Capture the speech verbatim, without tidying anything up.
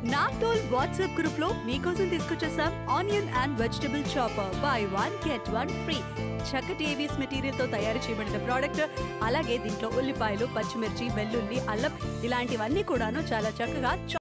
Naphthol WhatsApp group లో మీకోసం తీసుకొచ్చేసాం onion and vegetable chopper. Buy one get one free. చక్కటి ఏవిఎస్ మెటీరియల్ తో తయారు చేయబడిన ప్రోడక్ట్. అలాగే దీంట్లో ఉల్లిపాయలు, పచ్చిమిర్చి, వెల్లుల్లి, అల్లం ఇలాంటివన్నీ కూడాను చాలా చక్కగా